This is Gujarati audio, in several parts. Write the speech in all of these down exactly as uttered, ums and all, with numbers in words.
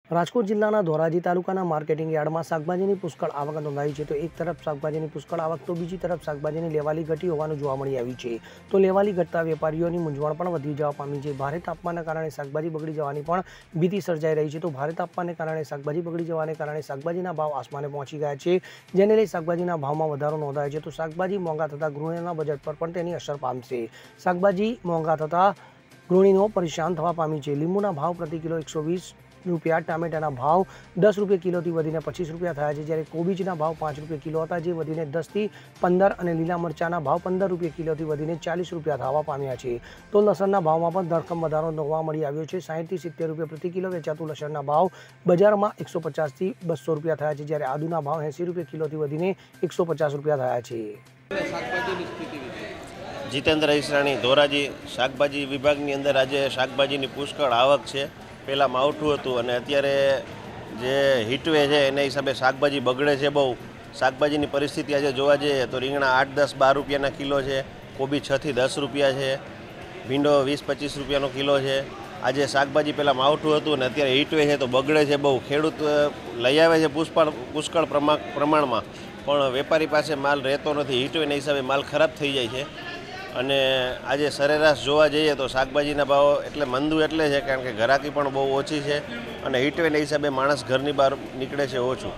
રાજકોટ જિલ્લાના ધોરાજી તાલુકાના માર્કેટિંગ યાર્ડમાં શાકભાજીની પુષ્કળ આવક નોંધાઈ છે. તો એક તરફ શાકભાજીની પુષ્કળ આવક તો બીજી તરફ શાકભાજીની લેવાલી ઘટી હોવાનું જોવા મળી આવ્યું છે. તો લેવાલી ઘટતા વેપારીઓની મૂંઝવણ પણ વધી જવા પામી છે. ભારે તાપમાનના કારણે શાકભાજી બગડી જવાની પણ ભીતિ સર્જાઈ રહી છે. તો ભારે તાપમાનને કારણે શાકભાજી બગડી જવાને કારણે શાકભાજીના ભાવ આસમાને પહોંચી ગયા છે, જેને લઈ શાકભાજીના ભાવમાં વધારો નોંધાયો છે. તો શાકભાજી મોંઘા થતાં ગૃહિણીઓના બજેટ પર પણ તેની અસર પામશે. શાકભાજી મોંઘા થતાં ગૃહિણીઓ પરેશાન થવા પામી છે. લીંબુના ભાવ પ્રતિ કિલો એકસો વીસ રૂપિયા, ટામેટાના ભાવ દસ રૂપિયા કિલોથી વધીને પચીસ રૂપિયા થયા છે, જ્યારે કોબીજના ભાવ પાંચ રૂપિયા કિલો હતા, જે વધીને દસથી પંદર અને લીલા મરચાના ભાવ પંદર રૂપિયા કિલોથી વધીને ચાલીસ રૂપિયા થવા પામ્યા છે. તો લસણના ભાવમાં પણ ધરખમ વધારો જોવા મળી આવ્યો છે. સાહીઠથી સિત્તેર રૂપિયા પ્રતિ કિલો વેચાતું લસણના ભાવ બજારમાં એકસો પચાસથી બસો રૂપિયા થયા છે, જ્યારે આદુના ભાવ એંસી રૂપિયા કિલોથી વધીને એકસો પચાસ રૂપિયા થયા છે. જીતેન્દ્ર ઈસરાણી, ધોરાજી શાકભાજી વિભાગની અંદર આજે શાકભાજીની પુષ્કળ આવક છે. પહેલાં માવઠું હતું અને અત્યારે જે હીટવે છે એના હિસાબે શાકભાજી બગડે છે બહુ. શાકભાજીની પરિસ્થિતિ આજે જોવા જઈએ તો રીંગણા આઠ દસ બાર રૂપિયાના કિલો છે, કોબી છથી દસ રૂપિયા છે, ભીંડો વીસ પચીસ રૂપિયાનો કિલો છે. આજે શાકભાજી પહેલાં માવઠું હતું અને અત્યારે હીટવે છે તો બગડે છે બહુ. ખેડૂત લઈ આવે છે પુષ્કળ પુષ્કળ પ્રમાણમાં, પણ વેપારી પાસે માલ રહેતો નથી. હીટવેના હિસાબે માલ ખરાબ થઈ જાય છે. અને આજે સરેરાશ જોવા જઈએ તો શાકભાજીના ભાવ એટલે મંદુ એટલે છે કારણ કે ઘરાકી પણ બહુ ઓછી છે અને હીટવેના હિસાબે માણસ ઘરની બહાર નીકળે છે ઓછું.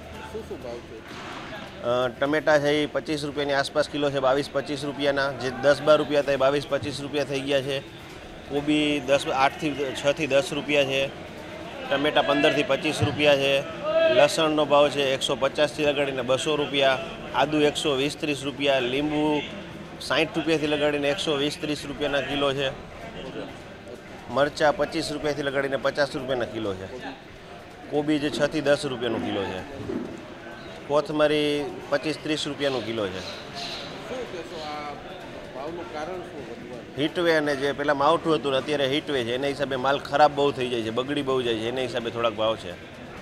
ટમેટા છે એ પચીસ રૂપિયાની આસપાસ કિલો છે, બાવીસ પચીસ રૂપિયાના. જે દસ બાર રૂપિયા હતા એ બાવીસ પચીસ રૂપિયા થઈ ગયા છે. કોબી દસ આઠથી છથી દસ રૂપિયા છે, ટમેટા પંદરથી પચીસ રૂપિયા છે. લસણનો ભાવ છે એકસો પચાસથી લગાડીને બસો રૂપિયા, આદુ એકસો વીસ ત્રીસ રૂપિયા, લીંબુ સાઠ રૂપિયાથી લગાડીને એકસો વીસ ત્રીસ રૂપિયાના કિલો છે, મરચાં પચીસ રૂપિયાથી લગાડીને પચાસ રૂપિયાના કિલો છે, કોબી જે છથી દસ રૂપિયાનો કિલો છે, કોથમરી પચીસ ત્રીસ રૂપિયાનો કિલો છે. હીટવે અને જે પહેલાં માવઠું હતું અત્યારે હીટવે છે એના હિસાબે માલ ખરાબ બહુ થઈ જાય છે, બગડી બહુ જાય છે, એના હિસાબે થોડાક ભાવ છે.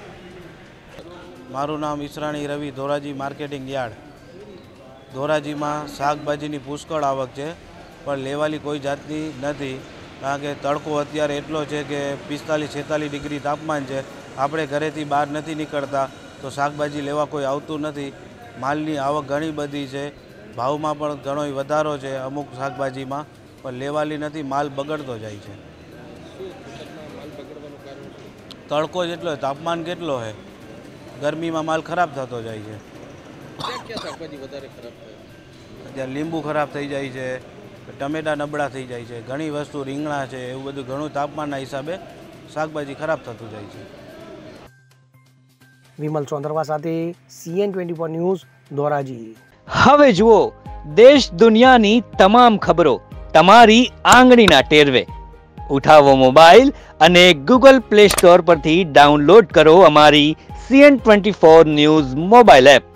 મારું નામ ઈસરાણી રવિ, ધોરાજી માર્કેટિંગ યાર્ડ. ધોરાજીમાં શાકભાજીની પુષ્કળ આવક છે, પણ લેવાલી કોઈ જાતની નથી, કારણ કે તડકો અત્યારે એટલો છે કે પિસ્તાલીસ છેતાલીસ ડિગ્રી તાપમાન છે. આપણે ઘરેથી બહાર નથી નીકળતા તો શાકભાજી લેવા કોઈ આવતું નથી. માલની આવક ઘણી બધી છે, ભાવમાં પણ ઘણો વધારો છે અમુક શાકભાજીમાં, પણ લેવાલી નથી, માલ બગડતો જાય છે. તડકો જેટલો, તાપમાન કેટલો છે, ગરમીમાં માલ ખરાબ થતો જાય છે. અત્યારે લીંબુ ખરાબ થઈ જાય છે, ટમેટા નબળા થઈ જાય છે, ઘણી વસ્તુ રીંગણા છે, એવું બધું ઘણું તાપમાનના હિસાબે શાકભાજી ખરાબ થતું જાય છે. વિમલ ચોંદરવા સાથે CN twenty four news, Dhoraji. હવે જુઓ દેશ દુનિયાની તમામ ખબરો તમારી આંગળીના ટેરવે. ઉઠાવો મોબાઈલ અને ગૂગલ પ્લે સ્ટોર પરથી ડાઉનલોડ કરો અમારી CN twenty four news mobile app.